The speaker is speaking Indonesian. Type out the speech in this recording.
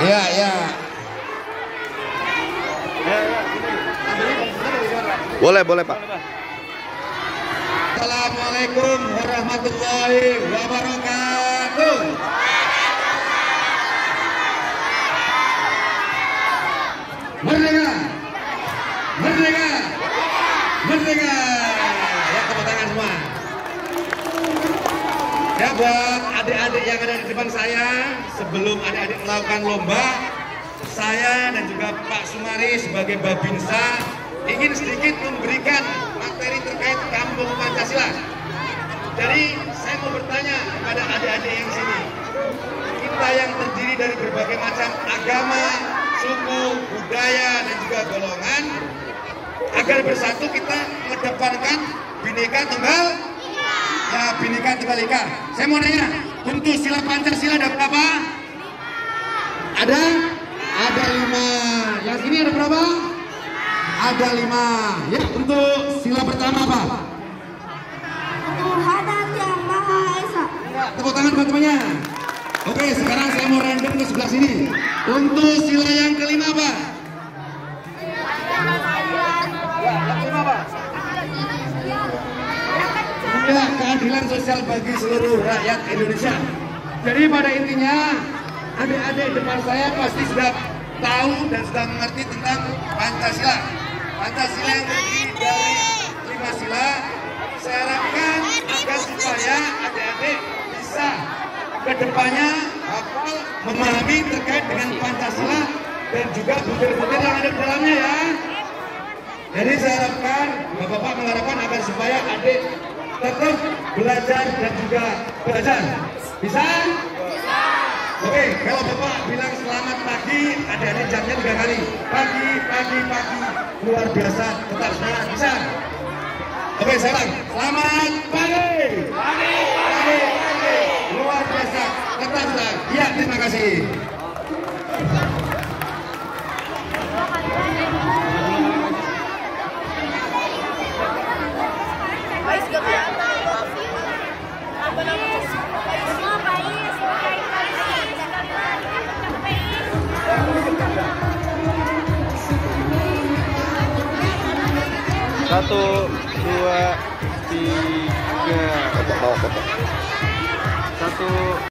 Iya, iya. Boleh, boleh Pak. Assalamualaikum warahmatullahi wabarakatuh. Merdeka! Merdeka! Merdeka! Ya, tepuk tangan semua. Ya, buat adik-adik yang ada di depan saya, sebelum adik-adik melakukan lomba, saya dan juga Pak Sumari sebagai Babinsa ingin sedikit memberikan materi terkait Kampung Pancasila. Jadi saya mau bertanya kepada adik-adik yang sini, kita yang terdiri dari berbagai macam agama, suku, budaya, dan juga golongan, agar bersatu kita mengedepankan Bhinneka Tunggal ya, Bhinneka Tunggal Ika. Saya mau nanya, untuk sila Pancasila ada berapa? Ada 5. Yang sini ada berapa? Ada 5. Ya, untuk sila pertama apa? Tuhan Yang Maha Esa. Tepuk tangan teman-temannya. Oke, sekarang saya mau random ke sebelah sini. Untuk sila yang kelima apa? Ya, yang kelima apa? Ya, keadilan sosial bagi seluruh rakyat Indonesia. Jadi pada intinya, adik-adik depan saya pasti sudah tahu dan sudah mengerti tentang Pancasila. Pancasila yang terdiri dari 5 sila. Saya harapkan agar supaya adik-adik bisa kedepannya hafal, memahami terkait dengan Pancasila dan juga butir-butir yang ada di dalamnya ya. Jadi saya harapkan, Bapak-bapak mengharapkan agar supaya adik tetap belajar dan juga belajar. Bisa? Oke, kalau Bapak bilang selamat pagi, adik-adik jamnya 3 kali. Pagi, pagi, pagi, luar biasa, tetap semangat. Bisa? Oke, saya ulang. Selamat pagi. Pagi, pagi, pagi, luar biasa, tetap semangat. Iya, terima kasih. Satu, dua, tiga. Satu.